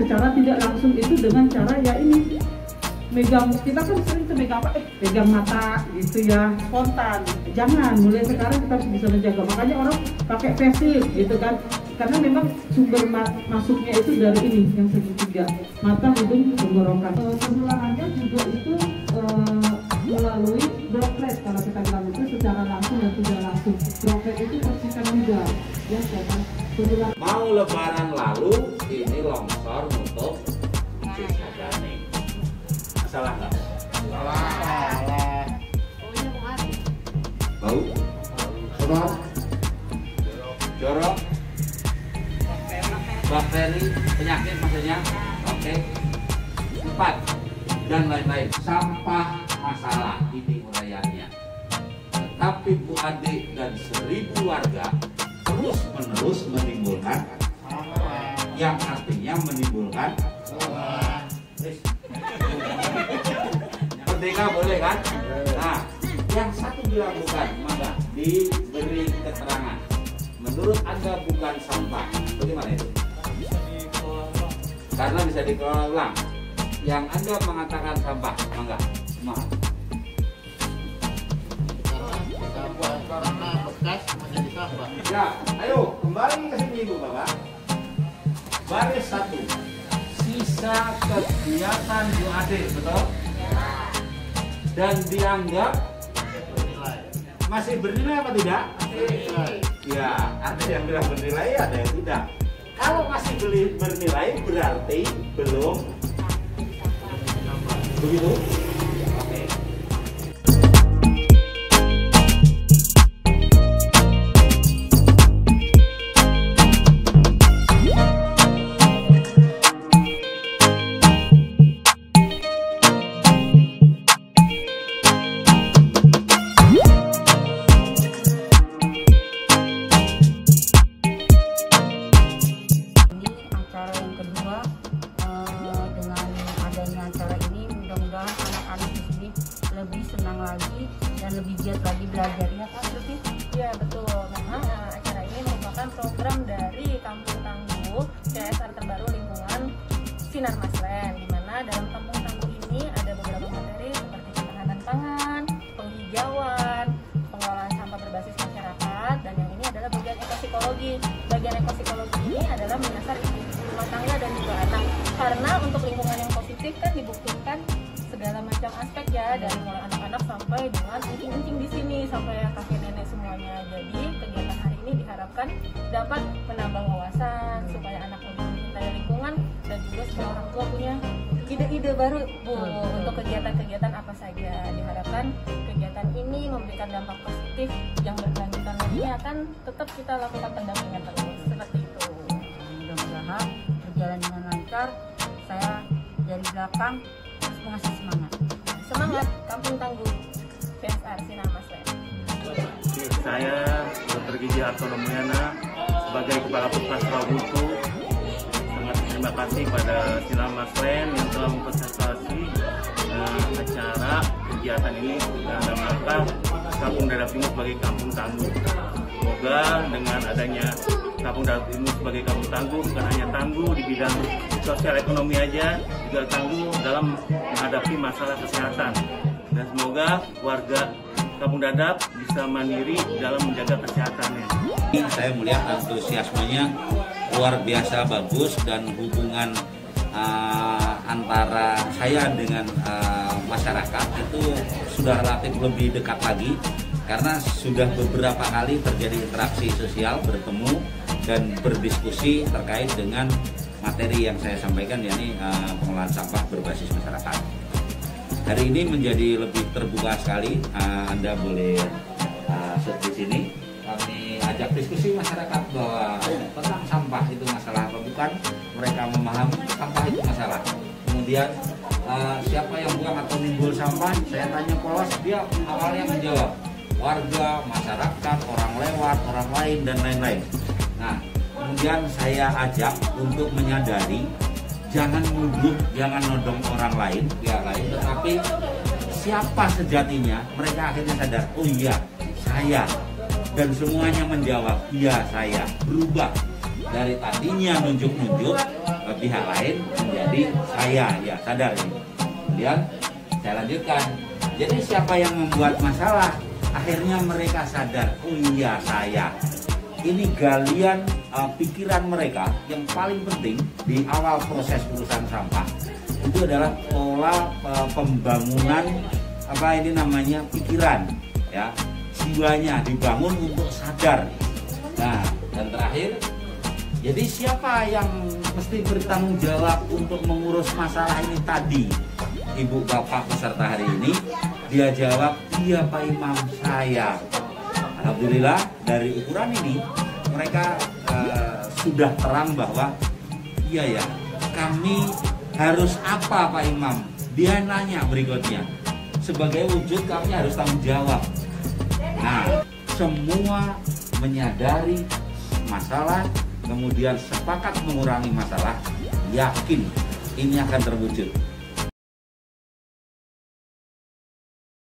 cara tidak langsung itu dengan cara ya ini megang, kita kan sering tuh megang apa, pegang mata gitu ya, spontan. Jangan, mulai sekarang kita harus bisa menjaga. Makanya orang pakai face shield gitu kan, karena memang sumber masuknya itu dari ini yang segitiga, mata, hidung, tenggorokan. Penularannya juga itu melalui droplet, kalau kita bilang itu secara langsung dan tidak langsung. Droplet itu percikan juga ya, kan. Mau lebaran lalu ini longsor nutup Cisadane. Salah nggak? Salah. Bau? Jorok. Jorok? Bakteri, penyakit maksudnya? Oke. 4 dan lain-lain. Sampah masalah ini uraiannya. Tetapi Bu Ade dan 1000 warga terus-menerus menimbulkan yang artinya menimbulkan merdeka boleh kan? Nah, yang satu bilang bukan, maka diberi keterangan. Menurut Anda bukan sampah, bagaimana itu? Karena bisa dikelola ulang. Yang Anda mengatakan sampah, maka semua. Karena bekas menjadi sampah. Ya, ayo kembali ke sini Ibu Bapak. Baris 1. Sisa kegiatan Bu Ade, betul? Dan dianggap masih bernilai apa tidak? Ya, ada yang bilang bernilai, ada yang tidak. Kalau masih bernilai berarti belum begitu. Oke. Lebih senang lagi dan lebih giat lagi belajarnya, kan Lutfi? Ya betul, memang acara ini merupakan program dari Kampung Tangguh CSR terbaru lingkungan Sinar Maslen, di mana dalam Kampung Tangguh ini ada beberapa materi seperti ketahanan pangan, penghijauan, pengelolaan sampah berbasis masyarakat, dan yang ini adalah bagian ekopsikologi. Bagian ekopsikologi ini adalah menyasar ibu-ibu rumah tangga dan juga anak, karena untuk lingkungan yang positif kan dibuktikan segala macam aspek ya, dari mulai anak-anak sampai dengan kucing-kucing di sini sampai kakek nenek semuanya. Jadi kegiatan hari ini diharapkan dapat menambah wawasan supaya anak lebih mencintai lingkungan dan juga supaya orang tua punya ide-ide baru Bu untuk kegiatan-kegiatan apa saja. Diharapkan kegiatan ini memberikan dampak positif yang berkelanjutan, ini akan tetap kita lakukan pendampingan terus seperti itu. Mudah-mudahan berjalan dengan lancar. Saya dari belakang mengasih semangat Kampung Tangguh CSR Sinar Maslen. Saya Dr. Gigi Hartono Mulyana sebagai Kepala Puskesmas Rawabuku sangat terima kasih pada Sinar Maslen yang telah memfasilitasi acara kegiatan ini dalam rangka Kampung Dadap Timur sebagai Kampung Tangguh. Semoga dengan adanya Kampung Dadap Timur sebagai Kampung Tangguh, bukan hanya tangguh di bidang sosial ekonomi aja, juga tangguh dalam menghadapi masalah kesehatan. Dan semoga warga Kampung Dadap bisa mandiri dalam menjaga kesehatannya. Saya melihat antusiasmenya luar biasa bagus, dan hubungan antara saya dengan masyarakat itu sudah relatif lebih dekat lagi, karena sudah beberapa kali terjadi interaksi sosial, bertemu dan berdiskusi terkait dengan materi yang saya sampaikan, yakni pengelolaan sampah berbasis masyarakat. Hari ini menjadi lebih terbuka sekali. Anda boleh di sini kami ajak diskusi masyarakat bahwa tentang sampah itu masalah apa bukan. Mereka memahami sampah itu masalah. Kemudian siapa yang buang atau nimbul sampah, saya tanya polos, dia awalnya menjawab warga, masyarakat, orang lewat, orang lain dan lain-lain. Nah, kemudian saya ajak untuk menyadari, jangan nuduh, jangan nodong orang lain, pihak lain, tetapi siapa sejatinya. Mereka akhirnya sadar, oh iya, saya. Dan semuanya menjawab, iya saya. Berubah dari tadinya nunjuk-nunjuk, pihak lain menjadi saya, ya sadar ini. Kemudian saya lanjutkan. Jadi siapa yang membuat masalah? Akhirnya mereka sadar, oh iya saya. Ini galian pikiran mereka yang paling penting di awal proses urusan sampah. Itu adalah pola pembangunan pikiran, ya, jiwanya dibangun untuk sadar. Nah, dan terakhir, jadi siapa yang mesti bertanggung jawab untuk mengurus masalah ini tadi? Ibu bapak peserta hari ini, dia jawab, iya Pak Imam, saya. Alhamdulillah dari ukuran ini mereka sudah terang bahwa iya ya, kami harus apa Pak Imam? Dia nanya berikutnya, sebagai wujud kami harus tanggung jawab. Nah, semua menyadari masalah, kemudian sepakat mengurangi masalah, yakin ini akan terwujud.